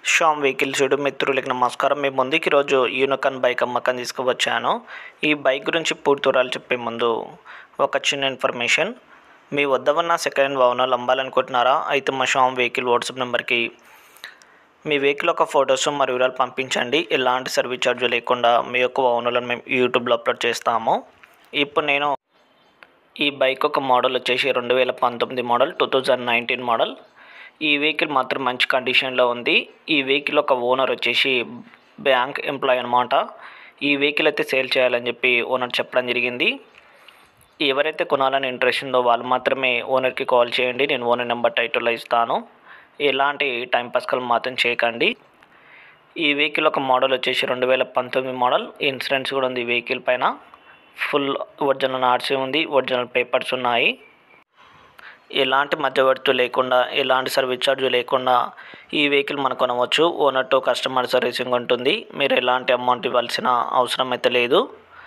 Shyam vehicles YouTube మిత్రులకి నమస్కారం. మీ ముందుకి ఈరోజు యూనికాన్ బైక్ అమ్మకం తీసుకువచ్చాను. ఈ బైక్ గురించి పూర్తి వివరాలు చెప్పే ముందు ఒక చిన్న ఇన్ఫర్మేషన్. మీ వద్ద ఉన్న సెకండ్ హ్యాండ్ వాహనాలు అమ్మాలనుకుంటున్నారా? అయితే మా శ్యామ్ వెహికల్ వాట్సాప్ నెంబర్కి మీ వెహికల్ యొక్క ఫొటోస్ మరియు వివరాలు పంపించండి. ఎలాంటి సర్వీస్ ఛార్జ్ లేకుండా మీ యొక్క వాహనాలను మేము యూట్యూబ్లో అప్లోడ్ చేస్తాము. ఇప్పుడు నేను ఈ బైక్ ఒక మోడల్ వచ్చేసి 2019 మోడల్, 2019 మోడల్. ఈ వెహికల్ మాత్రం మంచి కండిషన్లో ఉంది. ఈ వెహికల్ ఒక ఓనర్ వచ్చేసి బ్యాంక్ ఎంప్లాయ్ అనమాట. ఈ వెహికల్ అయితే సేల్ చేయాలని చెప్పి ఓనర్ చెప్పడం జరిగింది. ఎవరైతే కొనాలని ఇంట్రెస్ట్ ఉందో వాళ్ళు మాత్రమే ఓనర్కి కాల్ చేయండి. నేను ఓనర్ నెంబర్ టైటిల్లో ఇస్తాను. ఎలాంటి టైంపాస్ కాల్ మాత్రం చేయకండి. ఈ వెహికల్ ఒక మోడల్ వచ్చేసి 2019 మోడల్. ఇన్సూరెన్స్ కూడా ఉంది ఈ వెహికల్ పైన. ఫుల్ ఒరిజినల్ ఆర్సీ ఉంది, ఒరిజినల్ పేపర్స్ ఉన్నాయి. ఎలాంటి మధ్యవర్తి లేకుండా, ఎలాంటి సర్వీస్ ఛార్జ్ లేకుండా ఈ వెహికల్ మనం కొనవచ్చు. ఓనర్ టు కస్టమర్ సర్వీసింగ్ ఉంటుంది. మీరు ఎలాంటి అమౌంట్ ఇవ్వాల్సిన అవసరం అయితే లేదు.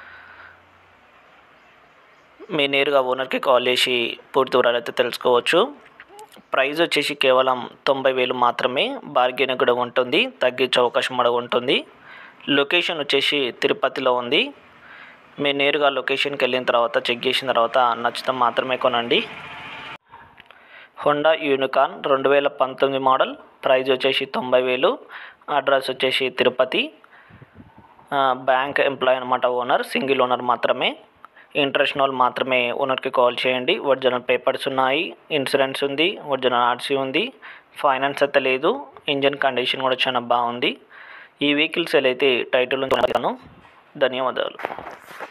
మీరు నేరుగా ఓనర్కి కాల్ చేసి పూర్తి వివరాలు అయితే తెలుసుకోవచ్చు. ప్రైస్ వచ్చేసి కేవలం 90,000 మాత్రమే. బార్గెన్ కూడా ఉంటుంది, తగ్గించే అవకాశం కూడా ఉంటుంది. లొకేషన్ వచ్చేసి తిరుపతిలో ఉంది. మీరు నేరుగా లొకేషన్కి వెళ్ళిన తర్వాత చెక్ చేసిన తర్వాత నచ్చితే మాత్రమే కొనండి. Honda unicorn 2019 model. ప్రైస్ వచ్చేసి 90,000. అడ్రస్ వచ్చేసి తిరుపతి. బ్యాంక్ ఎంప్లాయ్ అనమాట ఓనర్. సింగిల్ ఓనర్ మాత్రమే. ఇంట్రెస్ట్ వాళ్ళు మాత్రమే ఓనర్కి కాల్ చేయండి. ఒరిజినల్ పేపర్స్ ఉన్నాయి, ఇన్సూరెన్స్ ఉంది, ఒరిజినల్ ఆర్సీ ఉంది, ఫైనాన్స్ అయితే లేదు. ఇంజన్ కండిషన్ కూడా చాలా బాగుంది. ఈ వెహికల్ సేల్ అయితే టైటిల్ ధన్యవాదాలు.